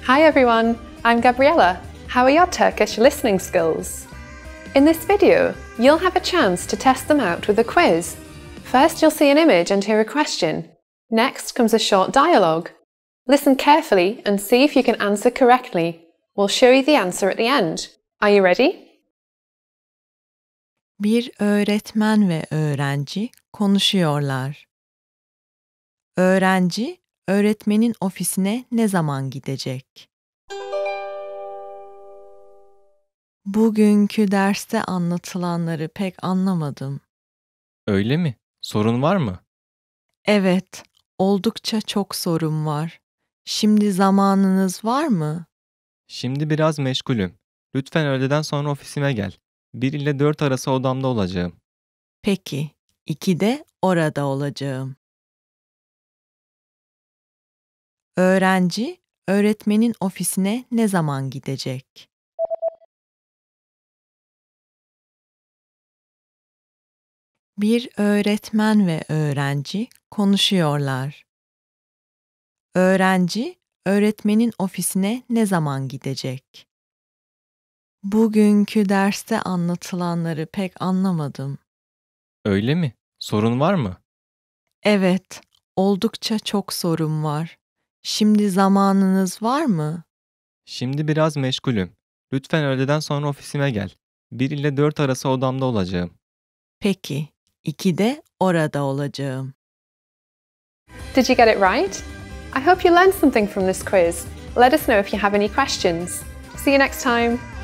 Hi everyone, I'm Gabriella. How are your Turkish listening skills? In this video, you'll have a chance to test them out with a quiz. First, you'll see an image and hear a question. Next comes a short dialogue. Listen carefully and see if you can answer correctly. We'll show you the answer at the end. Are you ready? Bir öğretmen ve öğrenci konuşuyorlar. Öğrenci, öğretmenin ofisine ne zaman gidecek? Bugünkü derste anlatılanları pek anlamadım. Öyle mi? Sorun var mı? Evet, oldukça çok sorun var. Şimdi zamanınız var mı? Şimdi biraz meşgulüm. Lütfen öğleden sonra ofisime gel. 1 ile 4 arası odamda olacağım. Peki, 2'de orada olacağım. Öğrenci, öğretmenin ofisine ne zaman gidecek? Bir öğretmen ve öğrenci konuşuyorlar. Öğrenci, öğretmenin ofisine ne zaman gidecek? Bugünkü derste anlatılanları pek anlamadım. Öyle mi? Sorun var mı? Evet, oldukça çok sorun var. Şimdi zamanınız var mı? Şimdi biraz meşgulüm. Lütfen öğleden sonra ofisime gel. 1 ile 4 arası odamda olacağım. Peki, 2'de orada olacağım. Did you get it right? I hope you learned something from this quiz. Let us know if you have any questions. See you next time.